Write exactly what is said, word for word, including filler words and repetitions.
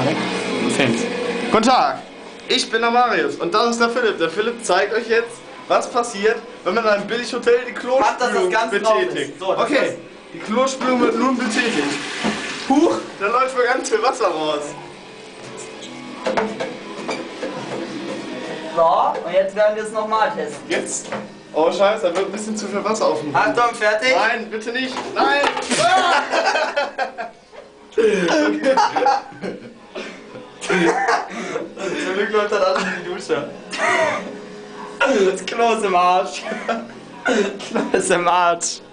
Tarek. Film's. Guten Tag, ich bin der Marius und das ist der Philipp. Der Philipp zeigt euch jetzt, was passiert, wenn man in einem Billighotel die Klospülung betätigt. So, okay, die Klospülung wird nun betätigt. Huch, da läuft mir ganz viel Wasser raus. So, und jetzt werden wir es nochmal testen. Jetzt? Oh Scheiße, da wird ein bisschen zu viel Wasser auf dem Boden. Achtung, fertig? Nein, bitte nicht. Nein! Ah! Okay. Zum Glück läuft das alles in die Dusche. Das Klo ist im Arsch. Klo ist im Arsch.